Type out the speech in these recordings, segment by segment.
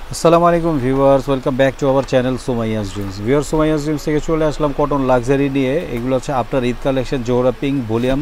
আসসালামু আলাইকুম viewers, welcome back to our channel Sumaiya's dreams. Viewers, Sumaiya's dreams থেকে চলে আসলাম কটন লাক্সারি নিয়ে। এগুলো হচ্ছে আপনার Eid collection, Zohra pink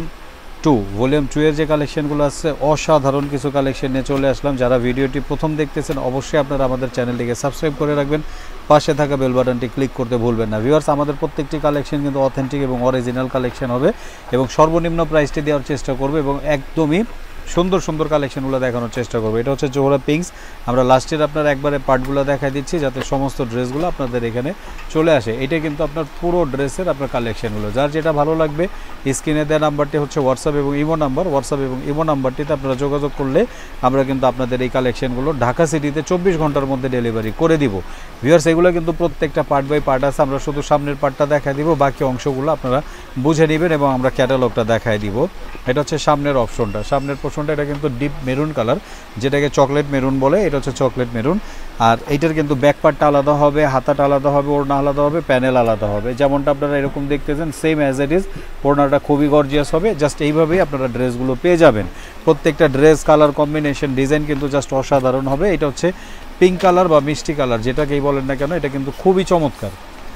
volume 2 এর যে কালেকশনগুলো আছে অসাধারণ কিছু কালেকশন নিয়ে চলে আসলাম। যারা ভিডিওটি প্রথম দেখতেছেন অবশ্যই আপনারা আমাদের চ্যানেলটিকে সাবস্ক্রাইব করে রাখবেন, পাশে থাকা বেল বাটনটি ক্লিক করতে ভুলবেন না। ভিউয়ার্স, আমাদের প্রত্যেকটি কালেকশন কিন্তু অথেন্টিক এবং অরিজিনাল কালেকশন হবে এবং সর্বনিম্ন প্রাইসটি দেওয়ার চেষ্টা করবে এবং একদমই সুন্দর সুন্দর কালেকশনগুলো দেখানোর চেষ্টা করবো। এটা হচ্ছে জোহরা পিঙ্কস। আমরা লাস্টের আপনার একবারে পার্টগুলো দেখাই দিচ্ছি যাতে সমস্ত ড্রেসগুলো আপনাদের এখানে চলে আসে। এটা কিন্তু আপনার পুরো ড্রেসের আপনার কালেকশনগুলো, যার যেটা ভালো লাগবে স্ক্রিনে দেওয়া নাম্বারটি হচ্ছে হোয়াটসঅ্যাপ এবং ইমো নাম্বারটিতে আপনারা যোগাযোগ করলে আমরা কিন্তু আপনাদের এই কালেকশনগুলো ঢাকা সিটিতে 24 ঘন্টার মধ্যে ডেলিভারি করে দিব। ভিউয়ার্স, এগুলো কিন্তু প্রত্যেকটা পার্ট বাই পার্ট আছে। আমরা শুধু সামনের পার্টটা দেখাই দিব, বাকি অংশগুলো আপনারা বুঝে নেবেন এবং আমরা ক্যাটালগটা দেখাই দিব। এটা হচ্ছে সামনের অপশনটা, সামনের পোর্শনটা এটা কিন্তু ডিপ মেরুন কালার, যেটাকে চকলেট মেরুন বলে। এটা হচ্ছে চকলেট মেরুন। আর এইটার কিন্তু ব্যাক পার্টটা আলাদা হবে, হাতাটা আলাদা হবে, ওড়না আলাদা হবে, প্যানেল আলাদা হবে। যেমনটা আপনারা এরকম দেখতেছেন সেম অ্যাজ ইট ইজ। ওড়নাটা খুবই গর্জিয়াস হবে। জাস্ট এইভাবেই আপনারা ড্রেসগুলো পেয়ে যাবেন। প্রত্যেকটা ড্রেস কালার কম্বিনেশন ডিজাইন কিন্তু জাস্ট অসাধারণ হবে। এটা হচ্ছে পিঙ্ক কালার বা মিষ্টি কালার, যেটাকেই বলেন না কেন, এটা কিন্তু খুবই চমৎকার।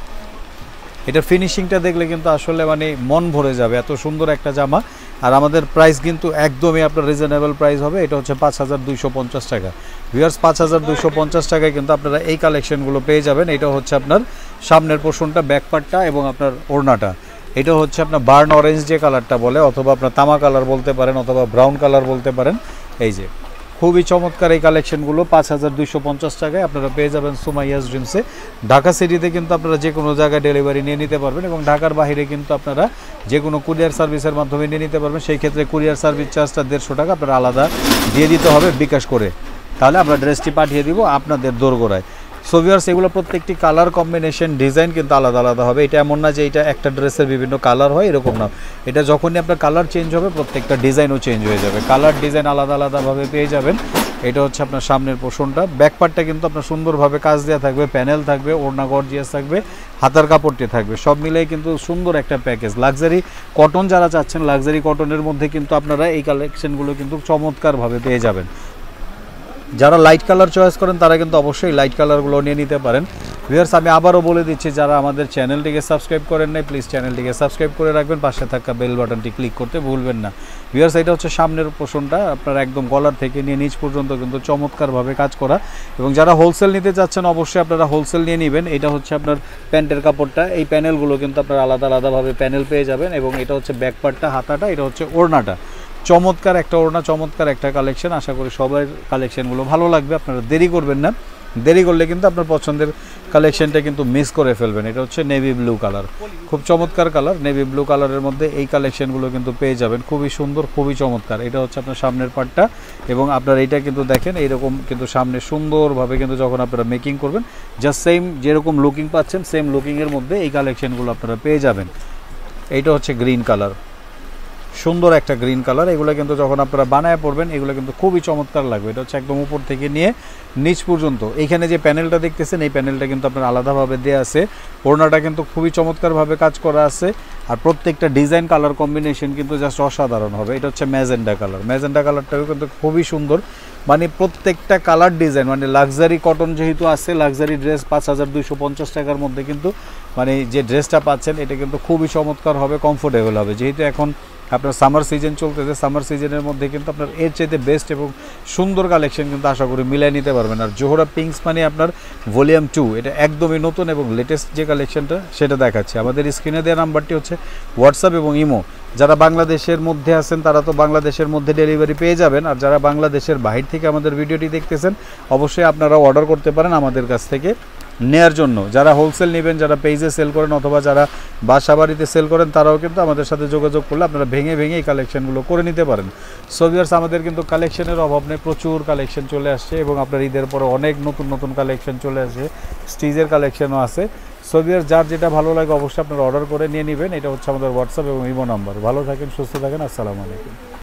এটা ফিনিশিংটা দেখলে কিন্তু আসলে মানে মন ভরে যাবে, এত সুন্দর একটা জামা। আর আমাদের প্রাইস কিন্তু একদমই আপনার রিজনেবল প্রাইস হবে। এটা হচ্ছে 5250 টাকা। ভিউয়ার্স, 5250 টাকায় কিন্তু আপনারা এই কালেকশনগুলো পেয়ে যাবেন। এটা হচ্ছে আপনার সামনের পোর্শনটা, ব্যাক পার্টটা এবং আপনার ওড়নাটা। এটা হচ্ছে আপনার বার্ন অরেঞ্জ যে কালারটা বলে, অথবা আপনার তামা কালার বলতে পারেন, অথবা ব্রাউন কালার বলতে পারেন। এই যে খুবই চমৎকার এই কালেকশনগুলো 5250 টাকায় আপনারা পেয়ে যাবেন সুমাইয়াস ড্রিমসে। ঢাকা সিটিতে কিন্তু আপনারা যে কোনো জায়গায় ডেলিভারি নিয়ে নিতে পারবেন এবং ঢাকার বাইরে কিন্তু আপনারা যে কোনো কুরিয়ার সার্ভিসের মাধ্যমে নিয়ে নিতে পারবেন। সেই ক্ষেত্রে কুরিয়ার সার্ভিস চার্জটা 150 টাকা আপনারা আলাদা দিয়ে দিতে হবে বিকাশ করে, তাহলে আমরা ড্রেসটি পাঠিয়ে দিব আপনাদের দোরগোড়ায়। সো ভিউয়ার্স, এগুলো প্রত্যেকটি কালার কম্বিনেশন ডিজাইন কিন্তু আলাদা আলাদা হবে। এটা এমন না যে এটা একটা ড্রেসের বিভিন্ন কালার হয়, এরকম না। এটা যখনই আপনার কালার চেঞ্জ হবে প্রত্যেকটা ডিজাইনও চেঞ্জ হয়ে যাবে, কালার ডিজাইন আলাদা আলাদাভাবে পেয়ে যাবেন। এটা হচ্ছে আপনার সামনের পোর্শনটা। ব্যাক পার্টটা কিন্তু আপনার সুন্দরভাবে কাজ দেওয়া থাকবে, প্যানেল থাকবে, ওড়না গর্জিয়াস থাকবে, হাতার কাপড়টি থাকবে। সব মিলেই কিন্তু সুন্দর একটা প্যাকেজ। লাক্সারি কটন যারা চাচ্ছেন, লাক্সারি কটনের মধ্যে কিন্তু আপনারা এই কালেকশনগুলো কিন্তু চমৎকারভাবে পেয়ে যাবেন। যারা লাইট কালার চয়েস করেন তারা কিন্তু অবশ্যই লাইট কালারগুলো নিয়ে নিতে পারেন। ভিউয়ার্স, আমি আবারও বলে দিচ্ছি, যারা আমাদের চ্যানেলটিকে সাবস্ক্রাইব করেন নাই প্লিজ চ্যানেলটিকে সাবস্ক্রাইব করে রাখবেন, পাশে থাকা বেল বাটনটি ক্লিক করতে ভুলবেন না। ভিউয়ার্স, এটা হচ্ছে সামনের পোর্শনটা, আপনার একদম গলার থেকে নিয়ে নিচ পর্যন্ত কিন্তু চমৎকারভাবে কাজ করা। এবং যারা হোলসেল নিতে চাচ্ছেন অবশ্যই আপনারা হোলসেল নিয়ে নেবেন। এটা হচ্ছে আপনার প্যান্টের কাপড়টা, এই প্যানেলগুলো কিন্তু আপনারা আলাদা আলাদাভাবে প্যানেল পেয়ে যাবেন। এবং এটা হচ্ছে ব্যাক পার্টটা, হাতাটা, এটা হচ্ছে ওড়নাটা। চমৎকার একটা ওড়না, চমৎকার একটা কালেকশন। আশা করি সবার কালেকশনগুলো ভালো লাগবে। আপনারা দেরি করবেন না, দেরি করলে কিন্তু আপনার পছন্দের কালেকশনটা কিন্তু মিস করে ফেলবেন। এটা হচ্ছে নেভি ব্লু কালার, খুব চমৎকার কালার। নেভি ব্লু কালারের মধ্যে এই কালেকশনগুলো কিন্তু পেয়ে যাবেন, খুবই সুন্দর, খুবই চমৎকার। এটা হচ্ছে আপনার সামনের পার্টটা এবং আপনার এইটা কিন্তু দেখেন এইরকম কিন্তু সামনে সুন্দরভাবে কিন্তু যখন আপনারা মেকিং করবেন জাস্ট সেম যেরকম লুকিং পাচ্ছেন সেম লুকিংয়ের মধ্যে এই কালেকশনগুলো আপনারা পেয়ে যাবেন। এইটা হচ্ছে গ্রিন কালার, সুন্দর একটা গ্রিন কালার। এগুলো কিন্তু যখন আপনারা বানায় পড়বেন এগুলো কিন্তু খুবই চমৎকার লাগবে। এটা হচ্ছে একদম উপর থেকে নিয়ে নিচ পর্যন্ত। এইখানে যে প্যানেলটা দেখতেছেন এই প্যানেলটা কিন্তু আপনার আলাদাভাবে দেওয়া আছে। ওড়নাটা কিন্তু খুবই চমৎকারভাবে কাজ করা আছে। আর প্রত্যেকটা ডিজাইন কালার কম্বিনেশন কিন্তু জাস্ট অসাধারণ হবে। এটা হচ্ছে ম্যাজেন্ডা কালার, ম্যাজেন্ডা কালারটাও কিন্তু খুবই সুন্দর। মানে প্রত্যেকটা কালার ডিজাইন, মানে লাক্সারি কটন যেহেতু আছে, লাক্সারি ড্রেস 5250 টাকার মধ্যে কিন্তু মানে যে ড্রেসটা পাচ্ছেন এটা কিন্তু খুবই চমৎকার হবে, কমফোর্টেবল হবে। যেহেতু এখন আপনার সামার সিজন চলতেছে, সামার সিজনের মধ্যে কিন্তু আপনার এর চাইতে বেস্ট এবং সুন্দর কালেকশন কিন্তু আশা করি মিলাই নিতে পারবেন। আর জোহরা পিঙ্কস মানে আপনার ভলিউম 2, এটা একদমই নতুন এবং লেটেস্ট যে কালেকশনটা সেটা দেখাচ্ছে। আমাদের স্ক্রিনে দেওয়া নাম্বারটি হচ্ছে হোয়াটসঅ্যাপ এবং ইমো। যারা বাংলাদেশের মধ্যে আছেন তারা তো বাংলাদেশের মধ্যে ডেলিভারি পেয়ে যাবেন। আর যারা বাংলাদেশের বাহির থেকে আমাদের ভিডিওটি দেখতেছেন অবশ্যই আপনারা অর্ডার করতে পারেন আমাদের কাছ থেকে নেয়ার জন্য। যারা হোলসেল নেবেন, যারা পেজে সেল করেন অথবা যারা বাসা বাড়িতে সেল করেন তারাও কিন্তু আমাদের সাথে যোগাযোগ করলে আপনারা ভেঙে ভেঙে এই কালেকশনগুলো করে নিতে পারেন। সো ভিউয়ার্স, আমাদের কিন্তু কালেকশনের অভাব নেই, প্রচুর কালেকশন চলে আসছে এবং আপনার ঈদের পরে অনেক নতুন নতুন কালেকশন চলে আসছে, স্টিজের কালেকশনও আছে। সো ভিউয়ার্স, যার যেটা ভালো লাগে অবশ্যই আপনারা অর্ডার করে নিয়ে নেবেন। এটা হচ্ছে আমাদের হোয়াটসঅ্যাপ এবং ইমো নাম্বার। ভালো থাকেন, সুস্থ থাকেন, আসসালামু আলাইকুম।